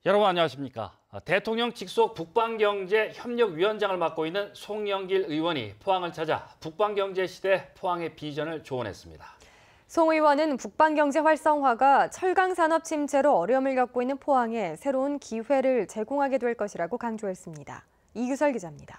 여러분 안녕하십니까. 대통령 직속 북방경제협력위원장을 맡고 있는 송영길 의원이 포항을 찾아 북방경제 시대 포항의 비전을 조언했습니다. 송 의원은 북방경제 활성화가 철강산업 침체로 어려움을 겪고 있는 포항에 새로운 기회를 제공하게 될 것이라고 강조했습니다. 이규설 기자입니다.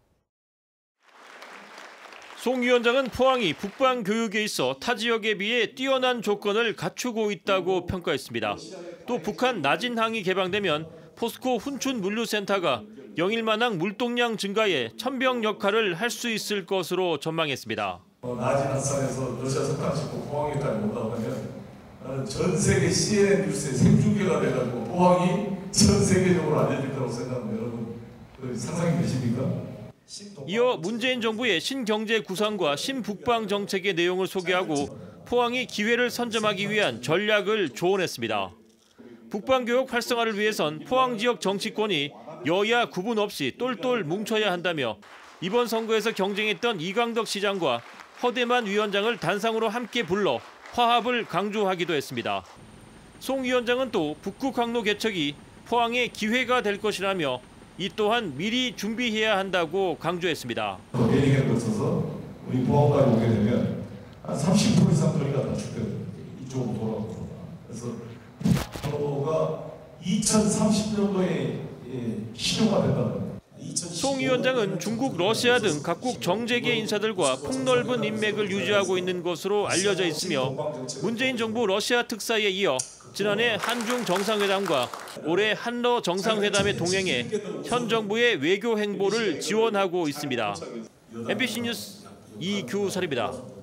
송 위원장은 포항이 북방 교육에 있어 타 지역에 비해 뛰어난 조건을 갖추고 있다고 평가했습니다. 또 북한 나진항이 개방되면 포스코 훈춘 물류센터가 영일만항 물동량 증가에 천병 역할을 할 수 있을 것으로 전망했습니다. 나진항선에서 러시아 석탄 싣고 포항에까지 온다고 하면 나는 전 세계 CNN 뉴스의 생중계가 돼가지고 포항이 전 세계적으로 알려질 거라고 생각하면 여러분 상상이 되십니까? 이어 문재인 정부의 신경제 구상과 신북방 정책의 내용을 소개하고 포항이 기회를 선점하기 위한 전략을 조언했습니다. 북방교육 활성화를 위해선 포항 지역 정치권이 여야 구분 없이 똘똘 뭉쳐야 한다며 이번 선거에서 경쟁했던 이광덕 시장과 허대만 위원장을 단상으로 함께 불러 화합을 강조하기도 했습니다. 송 위원장은 또 북극 항로 개척이 포항의 기회가 될 것이라며 이 또한 미리 준비해야 한다고 강조했습니다. 베링에 거쳐서 우리 포항까지 오게 되면 한 30% 이상 거리가 다 죽거든요. 이쪽으로 돌아오고. 그래서 도로가 2030년도에 실효가 된다는 거예요. 송 위원장은 중국, 러시아 등 각국 정재계 인사들과 폭넓은 인맥을 유지하고 있는 것으로 알려져 있으며 문재인 정부 러시아 특사에 이어 지난해 한중 정상회담과 올해 한러 정상회담에 동행해 현 정부의 외교 행보를 지원하고 있습니다. MBC 뉴스 이규설입니다.